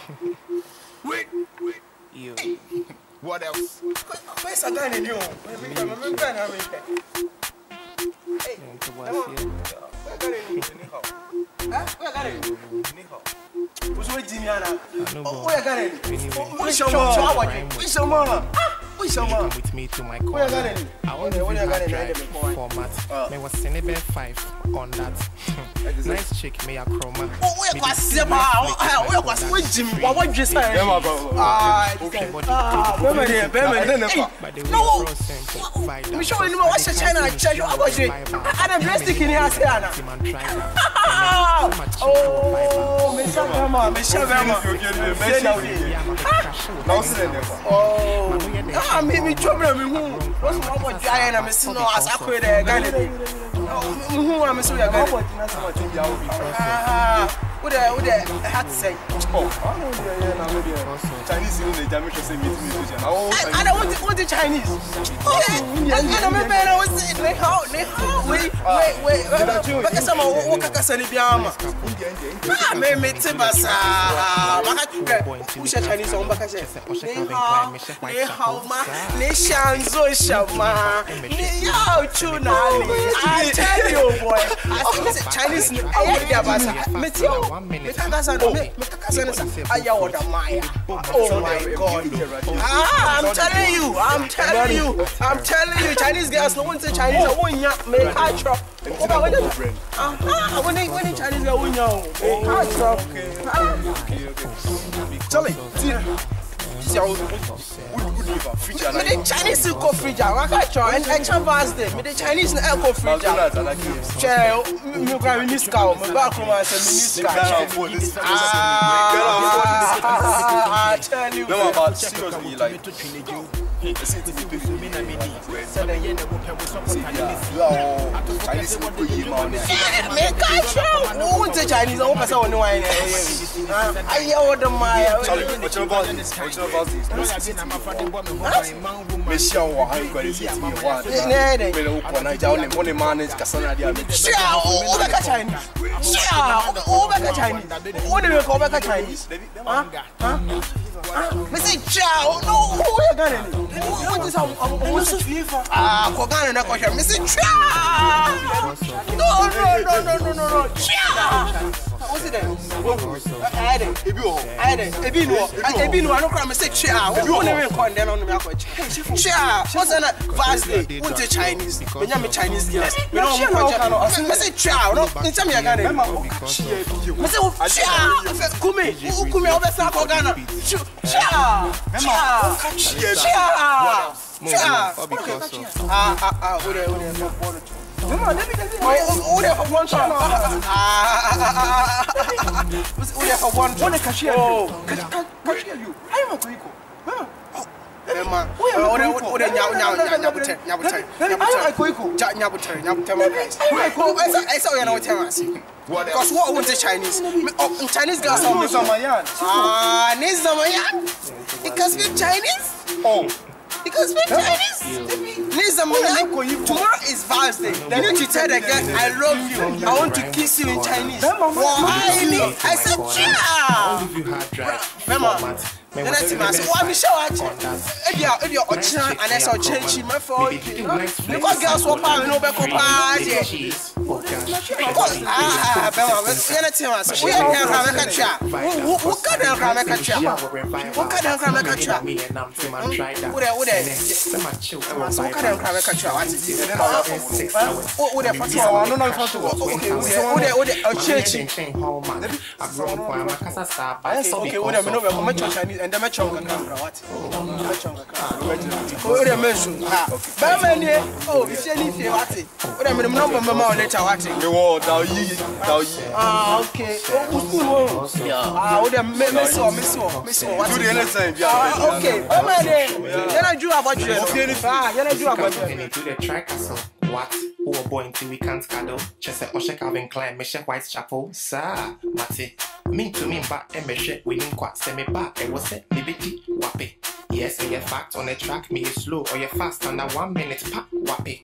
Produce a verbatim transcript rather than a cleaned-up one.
Wait, wait. You. What else? Where's a gun in you? Hey, What's here? where got it? Huh? Where got it? Who's with Jimiana? Where got it? Which one? Which one? Which one? Come with me to my corner. Where got it? I want to drive format. May was Senebe five on that. Nice chick, may I chroma. Oh, where was Seba? Where was with Jim? What would you say? Ah, ah, Bemen, Bemen. No, we show you what's a China church. What was it? I don't dress the Kenya. Oh, Miss Grandma, Miss Grandma. Oh, ah, maybe trouble me. What's wrong with Diana? Miss No, as I could have got it. Who am I so you're going to what I had to say? Oh, Chinese in the damage of I don't want to want the Chinese. I don't remember I was saying, wait, wait, wait, wait, but some of what I said, I may make Tibasa. Who's a Chinese on Bacasset? They how my nation so shama. Yo, tuna. I tell you, boy, I said Chinese. I One minute. Oh my God! Ah, I'm telling you, I'm telling you, I'm telling you, Chinese girls no one say Chinese. I want ya make high chop. Ah, when they when Chinese girl win ya, make high chop. Tell me. Me the Chinese go freezer, I can't try. And and Chinese day, me the Chinese no go freezer. Che, me go in this car, me back home and say me this car. Ah, I tell you. No about seriously like. Chinese people you man. Me can't show. Who want the Chinese? I want to say no wine. I hear what the my. What's your about this? What's your about this? Monsieur, why you going to see me? What? Me no one. I don't want to manage Kasana. Shia, who back Chinese? Shia, who back Chinese? Who do you call back Chinese? Huh? Huh? Me say chow. No, who you got? What is our ah, Kogana na kosha. Me say chow. No, no, no, no, no, no, no. Chow. What's it then? I did. I did. Ebi no. Ebi no. I don't cry. Me say chow. Who never call them on me? Chow. What's that? Vast day. What's the Chinese? Me nyam Chinese girls. Me no mo kwacha. Me say chow. No. Me tell me again. Me say chow. Kume. Kume obesa Kogana. Chow. Chow. Chow. Chow. Ah ah ah. Who there? Who there? Come on, let me get it. Oh, there for one shot. Ah, oh, there for one. One cashier. Oh, cashier you. I am a quick. Huh? Emma, oh, there, oh, there, now, now, now, now, ten, now, ten, now, quick. Now, ten, now, ten. I saw you know what I'm saying. Because what I want is Chinese. Oh, Chinese girls are Nizamayan. Ah, Nizamayan. Because we're Chinese. Oh. Because we're Chinese. Tomorrow is Val's Day. You need to tell the girl, I love you. I want to kiss you in Chinese. Why? I said, yeah. Remember? Then I see myself. Oh, I'm sure. If you're if you're Ochina and I saw change my phone. Because girls walk out, no back up. Ah, Bella, let's get it to us. We are here to make a chat. What kind of make a chat? What kind of make a chat? What are what are what kind of make a chat? What is it? What what are what? No, no, okay. What are what are changing? Okay, what are me no come Chinese and them chong kakra what? What are mention? Ha. Ba many oh, if you need what? What are me number mama later what? Oh, Daoyi, Daoyi. Ah, okay. Oh, school. Yeah. Ah, what them me me so, me so, me so. What? Do the anything. Ah, okay. Oh man, then I do about you. Ah, then I do about you. Do the track so what? Who are born till we can't cuddle? Just say Osha Calvin Klein, Michelle Whitechapel, sir. Mati, me to me back and Michelle winning quite send me back. It was it, baby, wappy. Yes, and your fact on the track, me is slow or you fast under one minute, pop, wappy.